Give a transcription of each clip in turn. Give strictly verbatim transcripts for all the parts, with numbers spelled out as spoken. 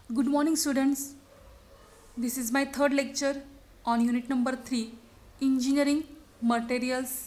Good morning, students. This is my third lecture on unit number three, Engineering Materials.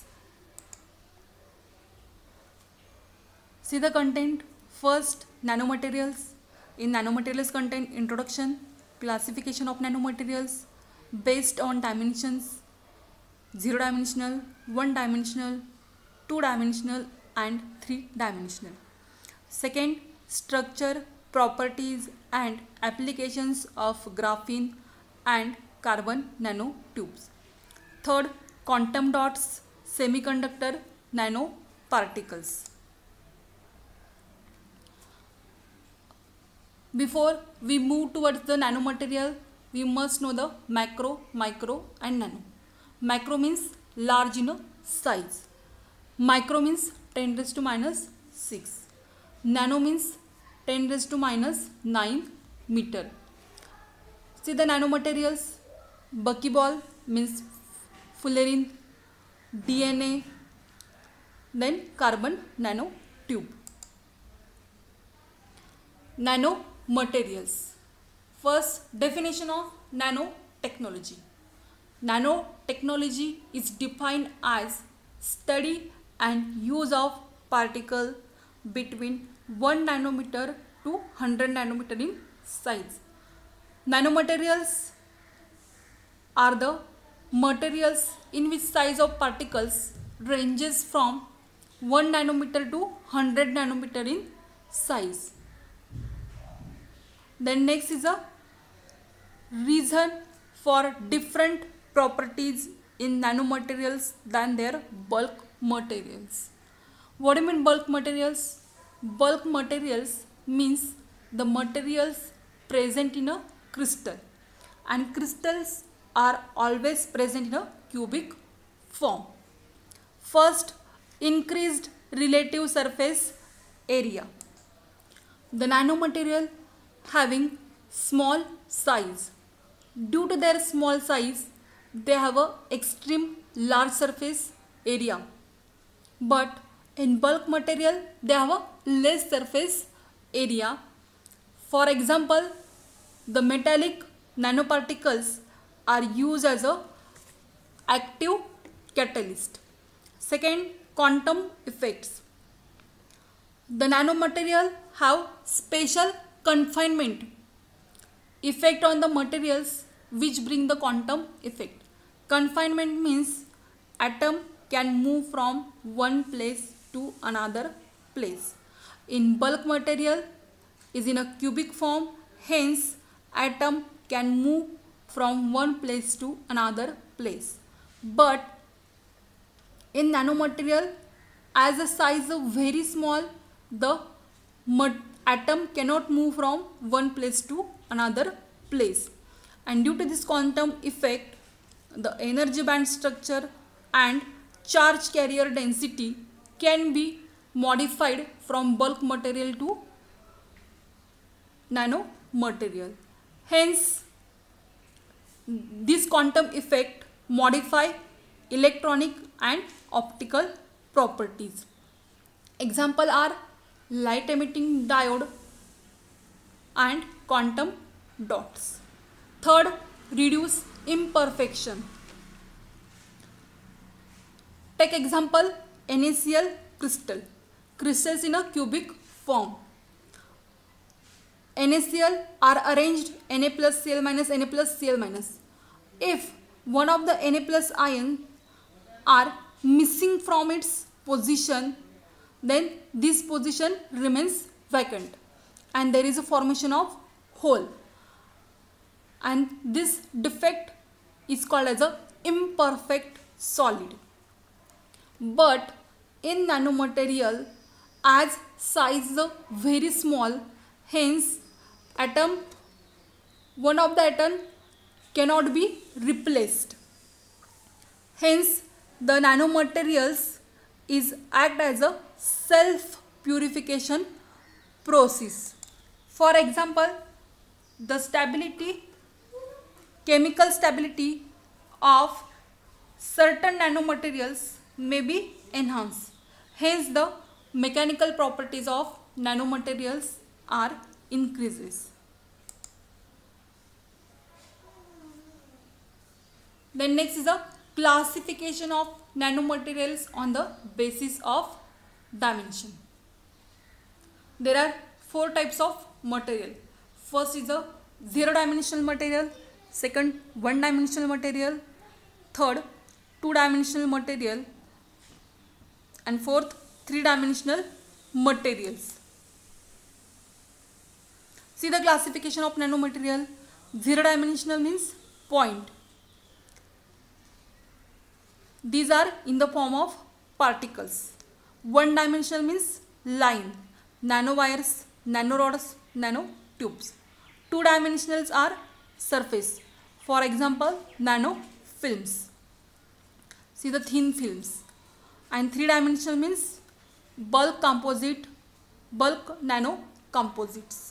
See the content. First, nanomaterials. In nanomaterials content, introduction, classification of nanomaterials based on dimensions, zero dimensional, one dimensional, two dimensional and three dimensional. Second, structure, properties and applications of graphene and carbon nanotubes. Third, quantum dots, semiconductor nanoparticles. Before we move towards the nanomaterial, we must know the macro, micro and nano. Macro means large in size. Micro means ten raised to minus six. Nano means ten raised to minus nine meter. See the nanomaterials. Buckyball means fullerene, D N A, then carbon nanotube. Nanomaterials. First, definition of nanotechnology. Nanotechnology is defined as study and use of particle between one nanometer to one hundred nanometer in size. Nanomaterials are the materials in which size of particles ranges from one nanometer to one hundred nanometer in size. Then next is a reason for different properties in nanomaterials than their bulk materials. What do you mean bulk materials? Bulk materials means the materials present in a crystal, and crystals are always present in a cubic form. First, increased relative surface area. The nanomaterial having small size. Due to their small size, they have a extreme large surface area. But in bulk material, they have a less surface area. For example, the metallic nanoparticles are used as a active catalyst. Second, quantum effects. The nanomaterial have special confinement effect on the materials which bring the quantum effect. Confinement means atom can move from one place to another place. In bulk material is in a cubic form, hence atom can move from one place to another place. But in nanomaterial, as the size is very small, the atom cannot move from one place to another place, and due to this quantum effect, the energy band structure and charge carrier density can be modified from bulk material to nanomaterial. Hence, this quantum effect modify electronic and optical properties. Example are light emitting diode and quantum dots. Third, reduce imperfection. Take example NaCl crystal. Crystals in a cubic form. NaCl are arranged Na plus Cl minus Na plus Cl minus. If one of the Na plus ion are missing from its position, then this position remains vacant and there is a formation of hole, and this defect is called as a imperfect solid. But in nanomaterial, as size is very small, hence atom one of the atom cannot be replaced. Hence the nanomaterials is act as a self purification process. For example, the stability, chemical stability of certain nanomaterials may be enhanced. Hence the mechanical properties of nanomaterials are increases. Then next is a classification of nanomaterials on the basis of dimension. There are four types of material. First is a zero dimensional material, second one dimensional material, third two dimensional material, and fourth three dimensional materials. See the classification of nanomaterial. Zero dimensional means point. These are in the form of particles. One dimensional means line, nanowires, nanorods, nanotubes. Two dimensionals are surface. For example, nanofilms. See the thin films. And three dimensional means bulk composite, bulk nano composites.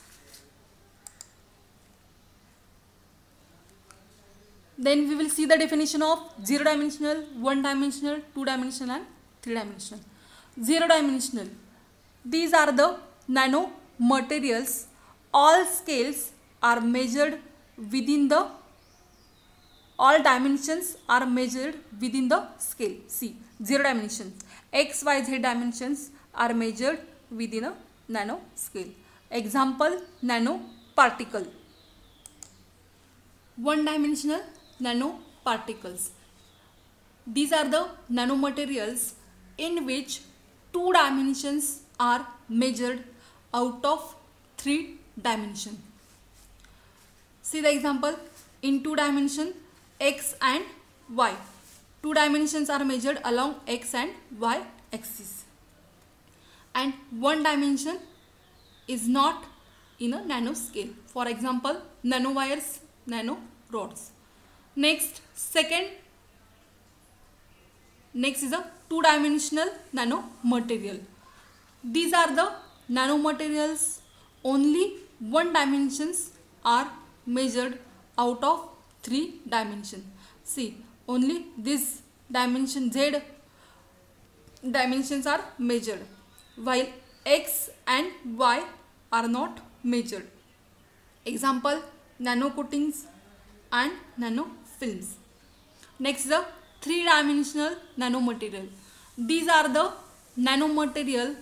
Then we will see the definition of zero dimensional, one dimensional, two dimensional and three dimensional. Zero dimensional. These are the nanomaterials. All scales are measured within the, all dimensions are measured within the scale. See, zero dimensions. X, Y, Z dimensions are measured within a nano scale. Example, nanoparticle. One dimensional nanoparticles. These are the nanomaterials in which two dimensions are measured out of three dimensions. See the example, in two dimension X and Y. Two dimensions are measured along X and Y axis. And one dimension is not in a nanoscale. For example, nanowires, nanorods. Next, second, next is a two-dimensional nanomaterial. These are the nanomaterials, only one dimensions are measured out of three dimensions. See, only this dimension Z dimensions are measured, while X and Y are not measured. Example, nanocoatings and nanofilms. Next, the three-dimensional nanomaterial. These are the nanomaterial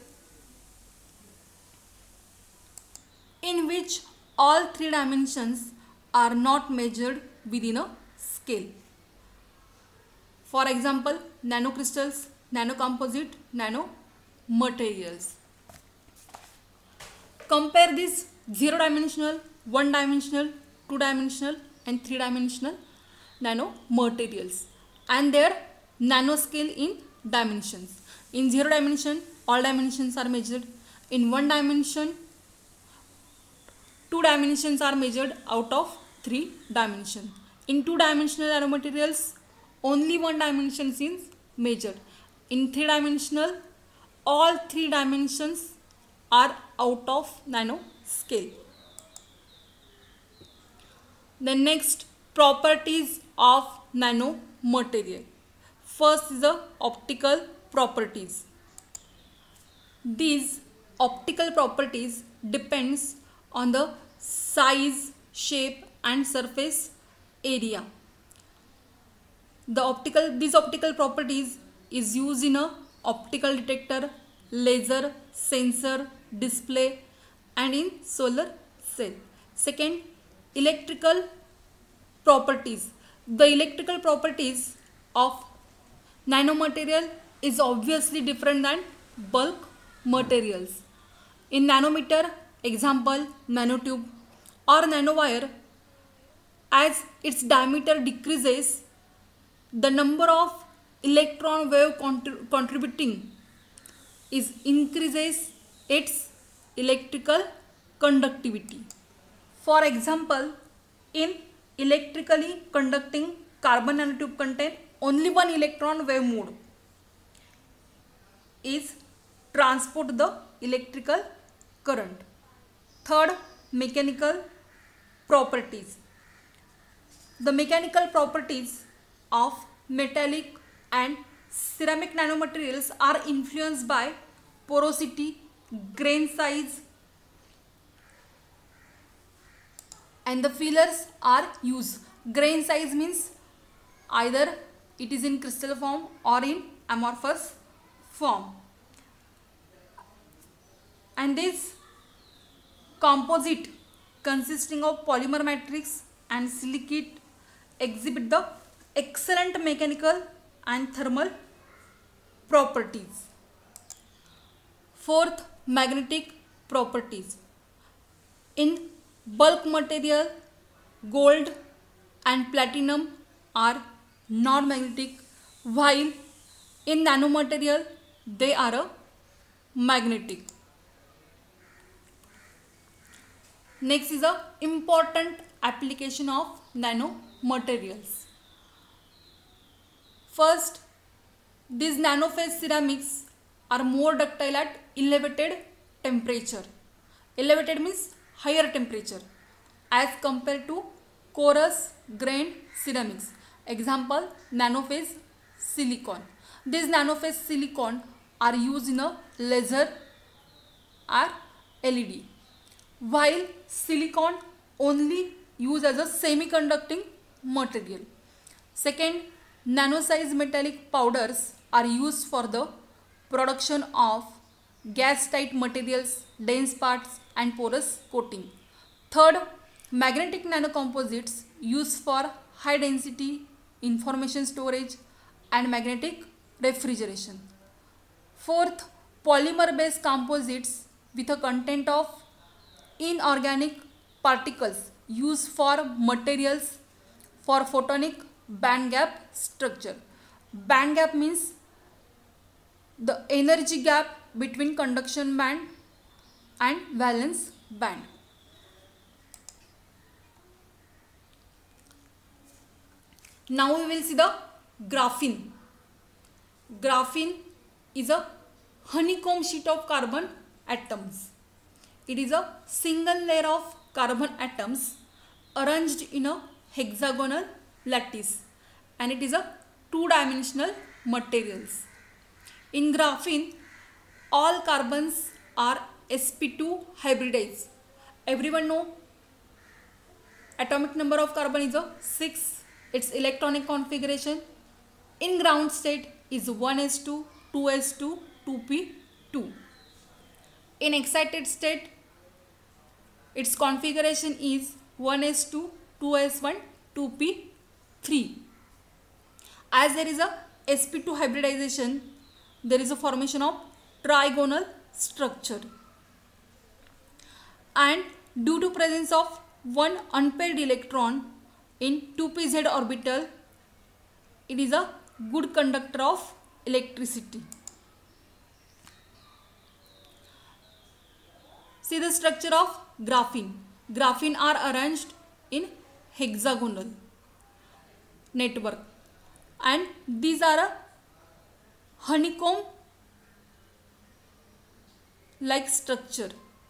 in which all three dimensions are not measured within a scale. For example, nanocrystals, nanocomposite, nanomaterials. Compare this zero-dimensional, one-dimensional, two-dimensional and three-dimensional nanomaterials and their nanoscale in dimensions. In zero dimension, all dimensions are measured. In one dimension, two dimensions are measured out of three dimensions. In two-dimensional nanomaterials, only one dimension is measured. In three-dimensional, all three dimensions are out of nanoscale. The next, properties of nanomaterial. First is the optical properties. These optical properties depends on the size, shape and surface area. The optical, these optical properties is used in a optical detector, laser, sensor, display and in solar cell. Second, electrical properties. The electrical properties of nanomaterial is obviously different than bulk materials. In nanometer, example, nanotube or nanowire, as its diameter decreases, the number of electron wave contrib contributing is increases its electrical conductivity. For example, in electrically conducting carbon nanotube contain only one electron wave mode is transport the electrical current. Third, mechanical properties. The mechanical properties of metallic and ceramic nanomaterials are influenced by porosity, grain size and the fillers are used. Grain size means either it is in crystal form or in amorphous form. And this composite consisting of polymer matrix and silicate exhibit the excellent mechanical and thermal properties. Fourth, magnetic properties. In bulk material, gold and platinum are non-magnetic, while in nanomaterial they are a magnetic. Next is a important application of nanomaterials. First, these nanophase ceramics are more ductile at elevated temperature. Elevated means higher temperature as compared to coarse grained ceramics. Example, nanophase silicon. These nanophase silicon are used in a laser or L E D, while silicon only used as a semiconducting material. Second, nano-sized metallic powders are used for the production of gas-tight materials, dense parts and porous coating. Third, magnetic nanocomposites used for high density information storage and magnetic refrigeration. Fourth, polymer based composites with a content of inorganic particles used for materials for photonic band gap structure. Band gap means the energy gap between conduction band and valence band. Now we will see the graphene. Graphene is a honeycomb sheet of carbon atoms. It is a single layer of carbon atoms arranged in a hexagonal lattice, and it is a two-dimensional materials. In graphene, all carbons are s p two hybridized. Everyone know atomic number of carbon is a six. Its electronic configuration in ground state is one s two, two s two, two p two. In excited state, its configuration is one s two, two s one, two p three. As there is a s p two hybridization, there is a formation of trigonal structure. And due to presence of one unpaired electron in two p z orbital, it is a good conductor of electricity. See the structure of graphene. Graphene are arranged in hexagonal network, and these are a honeycomb like structure.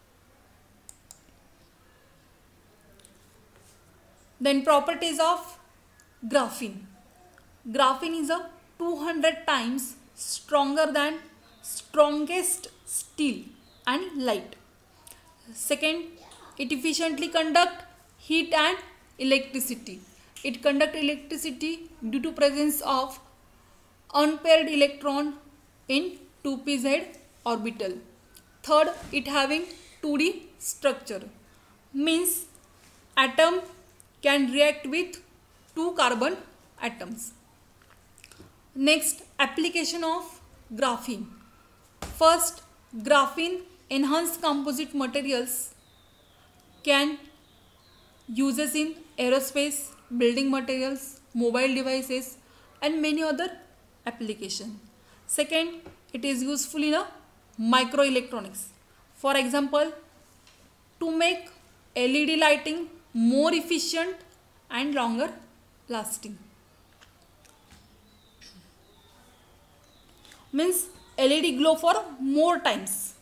Then properties of graphene. Graphene is a two hundred times stronger than strongest steel and light. Second, it efficiently conduct heat and electricity. It conduct electricity due to presence of unpaired electron in two p z orbital. Third, it having two D structure, means atom can react with two carbon atoms. Next, application of graphene. First, graphene enhanced composite materials can uses in aerospace, building materials, mobile devices and many other applications. Second, it is useful in a microelectronics. For example, to make L E D lighting more efficient and longer lasting. Means L E D glow for more times.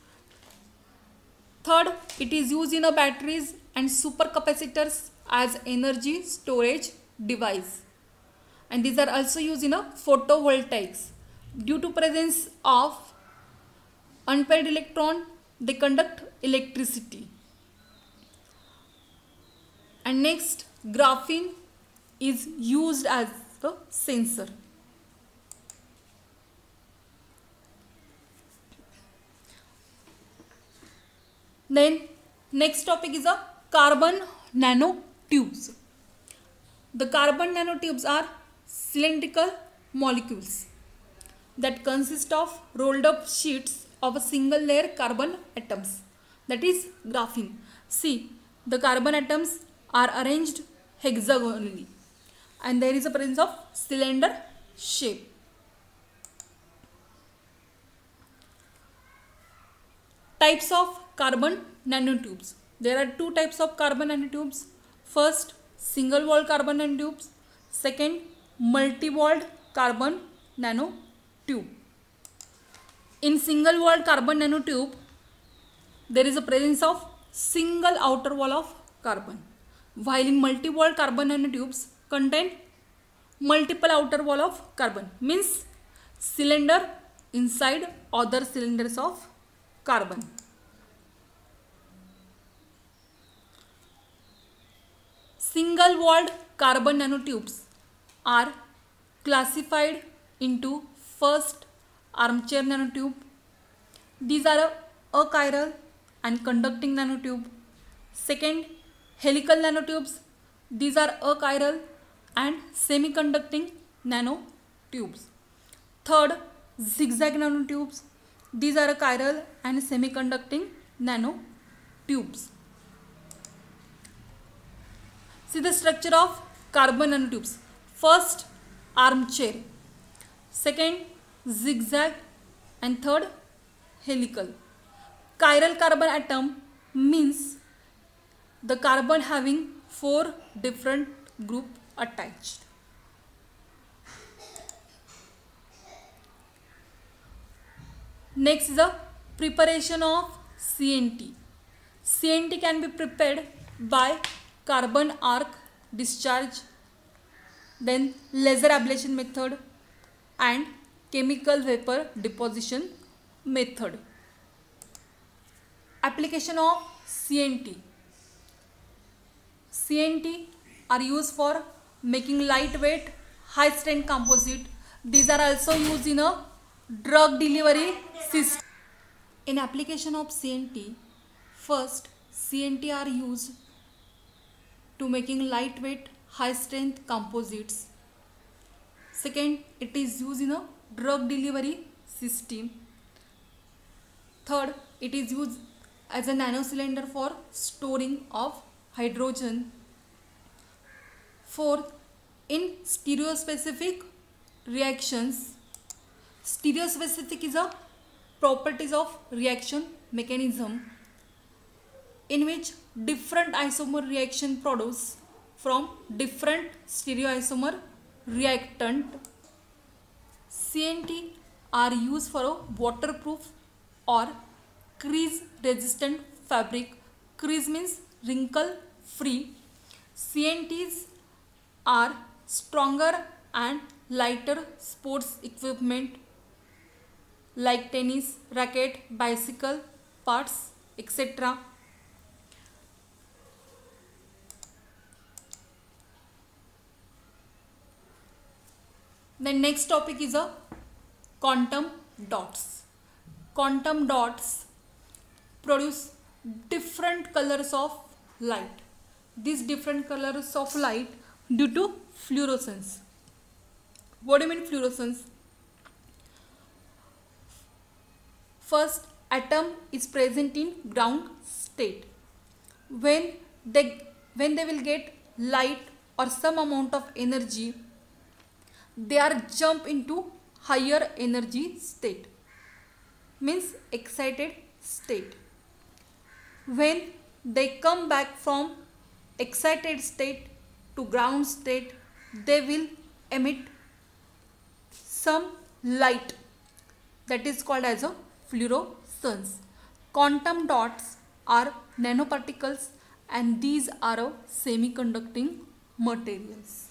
Third, it is used in a batteries and supercapacitors as energy storage device. And these are also used in a photovoltaics. Due to presence of unpaired electron, they conduct electricity. And next, graphene is used as the sensor. Then next topic is a carbon nanotubes. The carbon nanotubes are cylindrical molecules that consist of rolled up sheets of a single layer carbon atoms, that is graphene. See, the carbon atoms are arranged hexagonally and there is a presence of cylinder shape. Types of carbon nanotubes. There are two types of carbon nanotubes. First, single walled carbon nanotubes. Second, multi walled carbon nanotube. In single walled carbon nanotube, there is a presence of single outer wall of carbon, while in multi walled carbon nanotubes contain multiple outer wall of carbon, means cylinder inside other cylinders of carbon. Single walled carbon nanotubes are classified into first armchair nanotube. These are a achiral and conducting nanotube. Second, helical nanotubes. These are achiral and semiconducting nanotubes. Third, zigzag nanotubes. These are achiral and semiconducting nanotubes. See the structure of carbon nanotubes. First, armchair. Second, zigzag, and third, helical. Chiral carbon atom means the carbon having four different groups attached. Next is the preparation of C N T. C N T can be prepared by carbon arc discharge, then laser ablation method and chemical vapor deposition method. Application of C N T. C N T are used for making lightweight, high strength composite. These are also used in a drug delivery system. In application of C N T, first C N T are used to making lightweight, high strength composites. Second, it is used in a drug delivery system. Third, it is used as a nanocylinder for storing of hydrogen. Fourth, in stereospecific reactions. Stereospecific is a properties of reaction mechanism in which different isomer reaction produce from different stereoisomer reactant. C N T are used for a waterproof or crease resistant fabric. Crease means wrinkle free. C N Ts are stronger and lighter sports equipment like tennis, racket, bicycle parts, et cetera. The next topic is a quantum dots. Quantum dots produce different colors of light. These different colors of light due to fluorescence. What do you mean fluorescence? First, atom is present in ground state. When they when they will get light or some amount of energy, they are jump into higher energy state, means excited state. When they come back from excited state to ground state, they will emit some light that is called as a fluorescence. Quantum dots are nanoparticles and these are of semiconducting materials.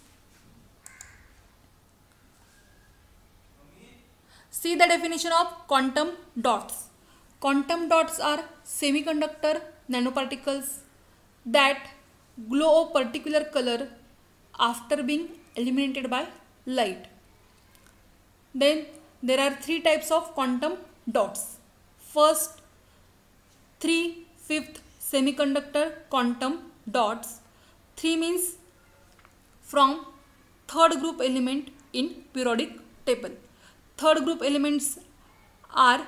See the definition of quantum dots. Quantum dots are semiconductor nanoparticles that glow a particular color after being illuminated by light. Then there are three types of quantum dots. First, three fifth semiconductor quantum dots. three means from third group element in periodic table. Third group elements are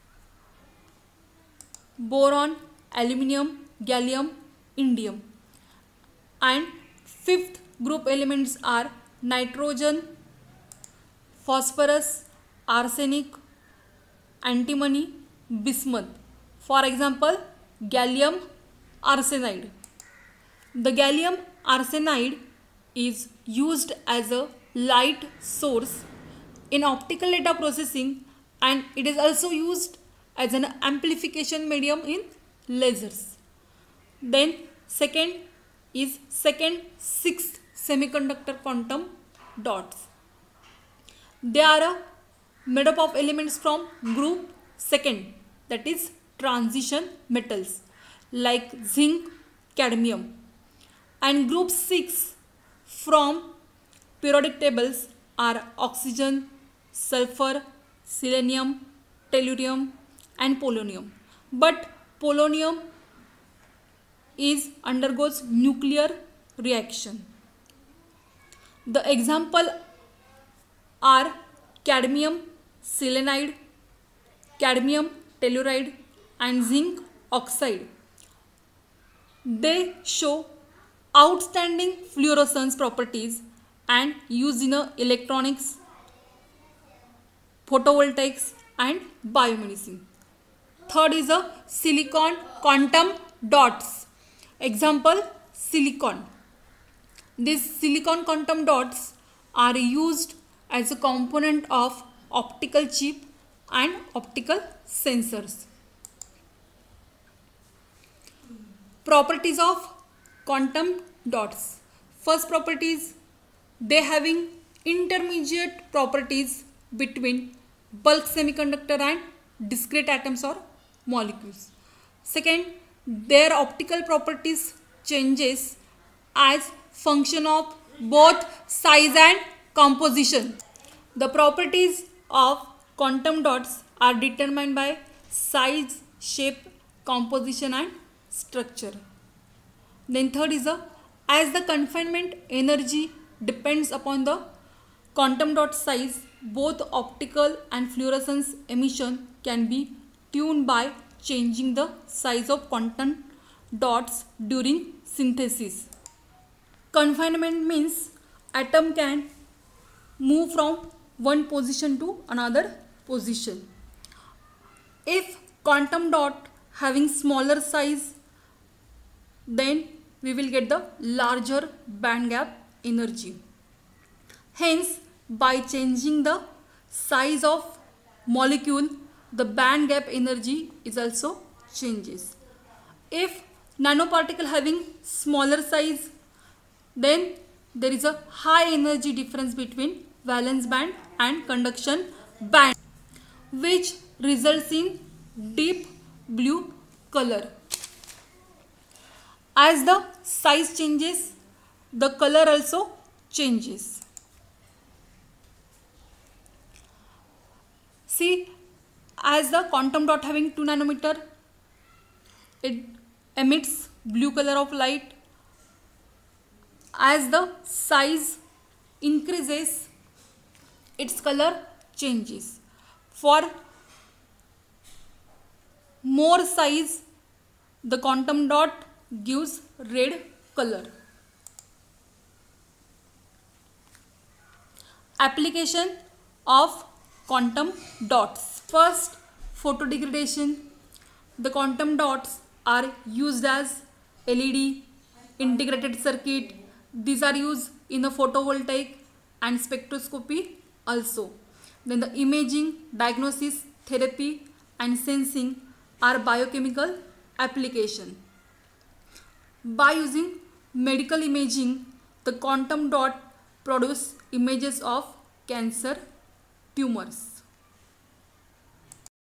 boron, aluminium, gallium, indium, and fifth group elements are nitrogen, phosphorus, arsenic, antimony, bismuth. For example, gallium arsenide. The gallium arsenide is used as a light source in optical data processing, and it is also used as an amplification medium in lasers. Then second is second sixth semiconductor quantum dots. They are uh, made up of elements from group second, that is transition metals like zinc, cadmium, and group six from periodic tables are oxygen, sulfur, selenium, tellurium, and polonium. But polonium is undergoes nuclear reaction. The example are cadmium selenide, cadmium telluride, and zinc oxide. They show outstanding fluorescence properties and used in a electronics, photovoltaics, and biomedicine. Third is a silicon quantum dots. Example, silicon. These silicon quantum dots are used as a component of optical chip and optical sensors. Properties of quantum dots. First property is they having intermediate properties between bulk semiconductor and discrete atoms or molecules. Second, their optical properties changes as function of both size and composition. The properties of quantum dots are determined by size, shape, composition, and structure. Then third is a as the confinement energy depends upon the quantum dot size, both optical and fluorescence emission can be tuned by changing the size of quantum dots during synthesis. Confinement means atom can move from one position to another position. If quantum dot having smaller size, then we will get the larger band gap energy. Hence, by changing the size of molecule, the band gap energy is also changes. If nanoparticle having smaller size, then there is a high energy difference between valence band and conduction band, which results in deep blue color. As the size changes, the color also changes. See, as the quantum dot having two nanometer, it emits blue color of light. As the size increases, its color changes. For more size, the quantum dot gives red color. Application of quantum dots. First, photodegradation. The quantum dots are used as L E D, integrated circuit. These are used in the photovoltaic and spectroscopy also. Then the imaging, diagnosis, therapy, and sensing are biochemical application. By using medical imaging, the quantum dot produce images of cancer tumors.